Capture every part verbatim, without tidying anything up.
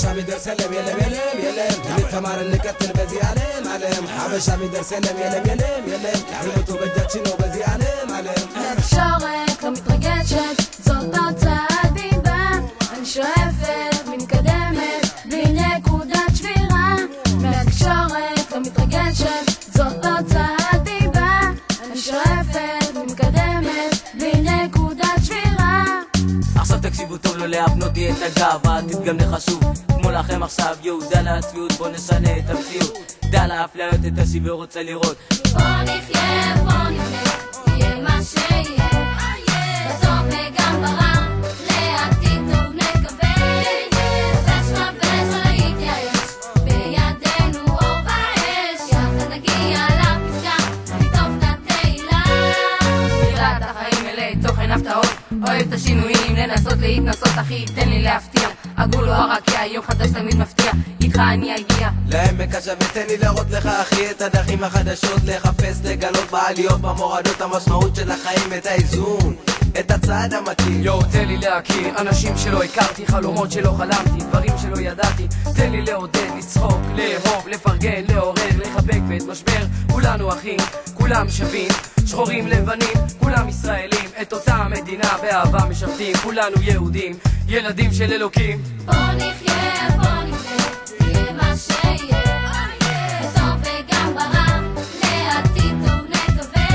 حبشة مدر سلم يلم يلم يلم نتمار نقتل بزي علم علم حبشة مدر سلم يلم يلم يلم يحرمتو بجاتشنو بزي علم علم התקשורת לא מתרגשת, זאת תוצאת ביבה. אני שואפת, מתקדמת, בלי נקודת שבירה. מהתקשורת לא מתרגשת, זאת תוצאת ביבה. אני שואפת, מתקדמת, בלי נקודת שבירה. עכשיו תקשיבו טוב, לא להפנות לי את הגב, העתיד גם לחשוב כמו לכם עכשיו, יהודה לעצמיות, בוא נשנה את המציאות, דע לאפליות את השיבר רוצה לראות. בוא נחיה, בוא נחיה, יהיה מה שיהיה, בטוב וגם ברע, לעתיד טוב נקווה. נפש חפש לא להתייאש, בידינו אור ואש, יחד נגיע לפסגה, מטוב לתהילה. סגירת החיים מלא תוכן הפתעות, אוהב את השינויים, לנסות להתנסות, אחי תן לי להפתיע, עגול או הרקיע, יום חדש תמיד מפתיע, איתך אני אגיע לעמק השווה, תן לי להראות לך אחי את הדרכים החדשות, לחפש, לגלות בעליות, במורדות, המשמעות של החיים, את האיזון, את הצעד המתאים. יו, תן לי להכיר אנשים שלא הכרתי, חלומות שלא חלמתי, דברים שלא ידעתי. תן לי לעודד, לצחוק, לאהוב, לפרגן, לעורר, לחבק בעת משבר. כולנו אחים, כולם שווים, שחורים לבנים, כולם ישראלים, את אותה מדינה באהבה משרתים. כולנו יהודים, ילדים של אלוקים. בוא נחיה, בוא נחיה, יהיה מה שיהיה, בטוב וגם ברע, לעתיד טוב נקווה.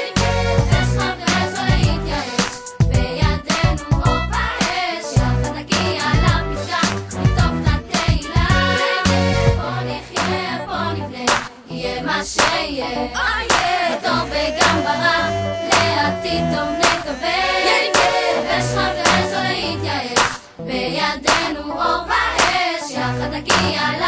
נפש חפש לא להתייאש, בידינו אור ואש, יחד נגיע לפסגה, מטוב לתהילה. בוא נחיה, בוא נבנה, יהיה מה שיהיה, בטוב וגם ברע, לעתיד טוב נקווה. נפש חפש לא להתייאש, בידינו אור ואש, יחד נגיע